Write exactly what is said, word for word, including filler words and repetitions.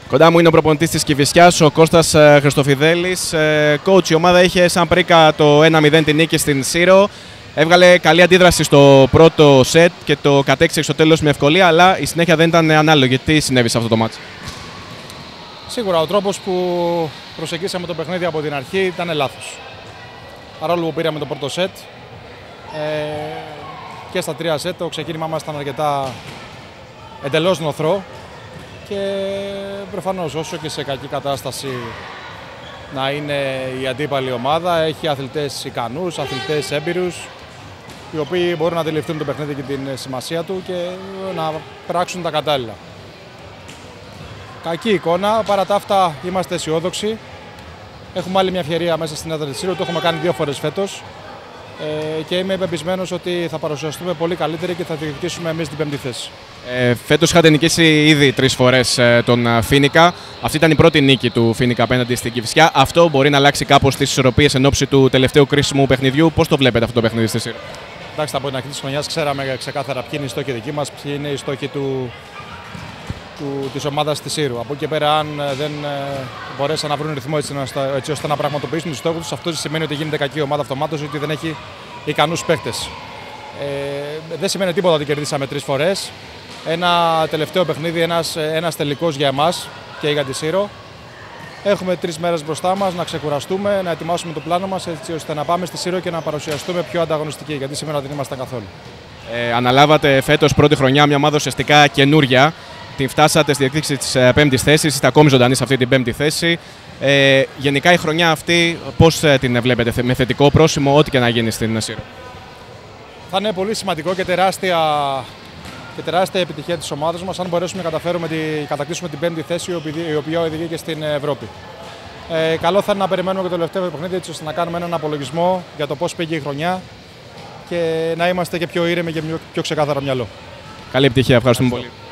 Κοντά μου είναι ο προπονητής της Κηφισιάς, ο Κώστας Χριστοφιδέλης. Coach, η ομάδα είχε σαν πρίκα το ένα μηδέν την νίκη στην Σύρο. Έβγαλε καλή αντίδραση στο πρώτο σετ και το κατέξυε στο τέλος με ευκολία, αλλά η συνέχεια δεν ήταν ανάλογη. Τι συνέβη σε αυτό το μάτς? Σίγουρα ο τρόπος που προσεγγίσαμε το παιχνίδι από την αρχή ήταν λάθος. Παρόλο που πήραμε το πρώτο σετ, ε, και στα τρία σετ το ξεκίνημά μας ήταν αρκετά εντελώς νοθρό και προφανώς όσο και σε κακή κατάσταση να είναι η αντίπαλη ομάδα, έχει αθλητές ικανούς, αθλητές έμπειρους, οι οποίοι μπορούν να αντιληφθούν το παιχνίδι και την σημασία του και να πράξουν τα κατάλληλα. Κακή εικόνα, παρά τα αυτά είμαστε αισιόδοξοι. Έχουμε άλλη μια ευκαιρία μέσα στην έδρα της Σύρο, το έχουμε κάνει δύο φορές φέτος ε, και είμαι πεπισμένος ότι θα παρουσιαστούμε πολύ καλύτεροι και θα διεκδικήσουμε εμείς την πέμπτη θέση. Ε, φέτος είχατε νικήσει ήδη τρεις φορές ε, τον Φίνικα. Αυτή ήταν η πρώτη νίκη του Φίνικα απέναντι στην Κηφισιά. Αυτό μπορεί να αλλάξει κάπως τις ισορροπίες εν ώψη του τελευταίου κρίσιμου παιχνιδιού. Πώς το βλέπετε αυτό το παιχνίδι στη Σύρο? Εντάξει, από την αρχή της χρονιάς ξέραμε ξεκάθαρα ποιοι είναι οι στόχοι δικοί μας, ποιοι είναι οι στόχοι του, του, της ομάδας της Σύρου. Από εκεί πέρα, αν δεν ε, μπορέσαν να βρουν ρυθμό έτσι, έτσι ώστε να πραγματοποιήσουν τους στόχους τους, αυτό σημαίνει ότι γίνεται κακή ομάδα αυτομάτως, ότι δεν έχει ικανούς παίκτες. Ε, δεν σημαίνει τίποτα ότι κερδίσαμε τρεις φορές. Ένα τελευταίο παιχνίδι, ένας, ένας τελικός για εμάς και για τη Σύρο. Έχουμε τρεις μέρες μπροστά μας να ξεκουραστούμε, να ετοιμάσουμε το πλάνο μας έτσι ώστε να πάμε στη Σύρο και να παρουσιαστούμε πιο ανταγωνιστικοί, γιατί σήμερα δεν ήμασταν καθόλου. Ε, αναλάβατε φέτος πρώτη χρονιά μια ομάδα ουσιαστικά καινούρια. Την φτάσατε στη διεκδίκηση της πέμπτης θέσης, είστε ακόμη ζωντανοί σε αυτή την πέμπτη θέση. Ε, γενικά η χρονιά αυτή πώς την βλέπετε, με θετικό πρόσημο, ό,τι και να γίνει στην Σύρο? Θα είναι πολύ σημαντικό και τεράστια, και τεράστια επιτυχία της ομάδας μας αν μπορέσουμε να καταφέρουμε τη, κατακτήσουμε την πέμπτη θέση, η οποία οδηγεί και στην Ευρώπη. Ε, καλό θα είναι να περιμένουμε και το τελευταίο παιχνίδι, έτσι ώστε να κάνουμε έναν απολογισμό για το πώς πήγε η χρονιά και να είμαστε και πιο ήρεμοι και πιο ξεκάθαρο μυαλό. Καλή επιτυχία, ευχαριστούμε πολύ.